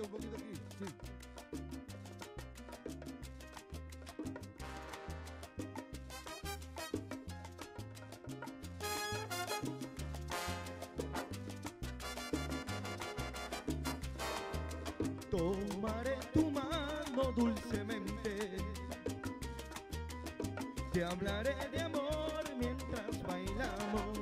un poquito aquí. Sí. Tomaré tu mano dulcemente, te hablaré de amor mientras bailamos.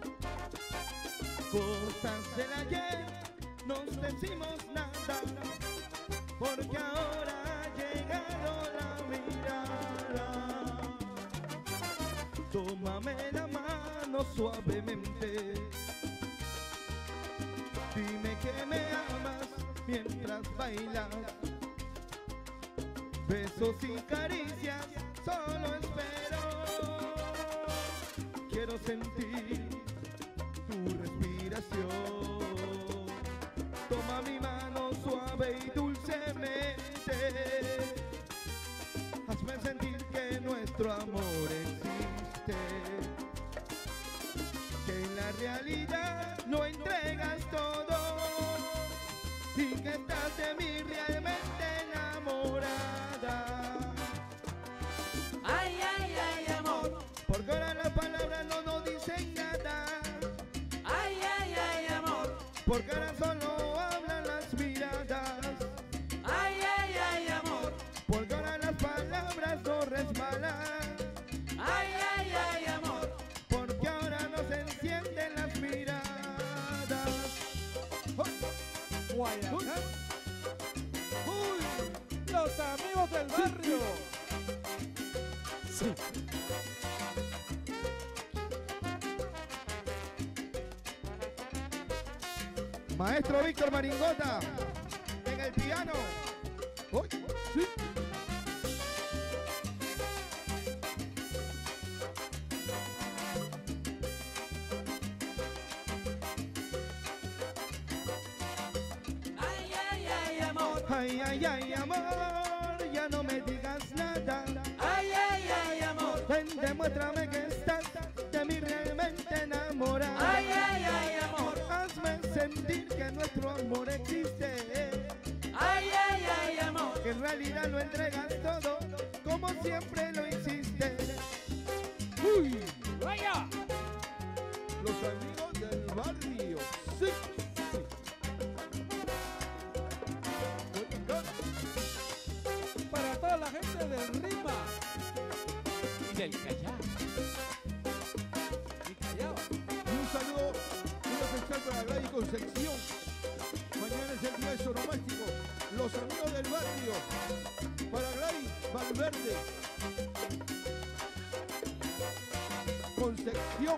Cosas del ayer nos decimos nada, porque ahora ha llegado la mirada. Tómame la mano suavemente, dime que me amas mientras bailas. Besos y caricias solo espero. Quiero sentir tu respiración. Toma mi mano suave y dulcemente, hazme sentir que nuestro amor existe, que en la realidad lo entregas todo y que estás de mí realmente enamorada. Ay, ay, ay, amor. Porque ahora las palabras no nos dicen nada. Ay, ay, ay, amor. Porque ahora solo hablan las miradas. Ay, ay, ay, amor. Porque ahora las palabras no resbalan. Ay, ay, ay, amor. Porque ahora nos encienden las miradas. Guayacán. Uy, Los amigos del barrio. Sí. Maestro Víctor Maringota en el piano. Uy, sí. Ay, ay, ay, amor. Ay, ay, ay, amor, ya no me digas nada. Ay, ay, ay, amor. Ven, demuéstrame que estás de mí realmente enamorada. Ay, ay, ay, amor. Hazme sentir que nuestro amor existe, Ay, ay, ay, amor. que en realidad lo entregas todo, como siempre lo hiciste. Uy, Vaya. Los amigos del barrio. Sí. Para toda la gente del Rima Y del Callao. y Callao. Y un saludo muy especial para Gladys Concepción. Mañana es el día de su romántico. Los amigos del barrio. Para Gladys Valverde. Concepción.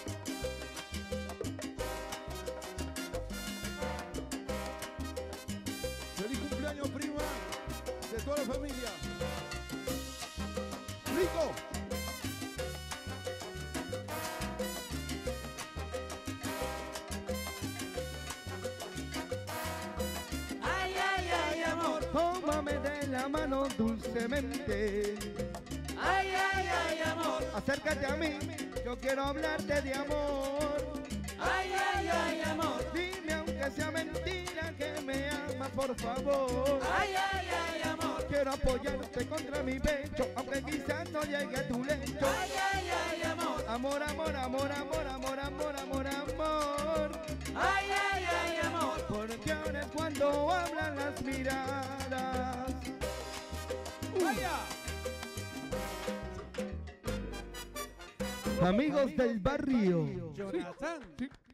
Feliz cumpleaños, prima, de toda la familia. ¡Rico! Ay, ay, ay, amor. tómame de la mano dulcemente, Ay, ay, ay, amor. acércate a mí, yo quiero hablarte de amor. Ay, ay, ay, amor. Dime aunque sea mentira que me amas, por favor. Ay, ay, ay, amor. Quiero apoyarte contra mi pecho, aunque quizás no llegue a tu lecho. Ay, ay, ay, amor. Amor, amor, amor, amor, amor, amor, amor, amor. Ay, ay, ay, amor. Porque ahora es cuando hablan las miradas. ¡Vaya! Amigos del barrio. Jonathan.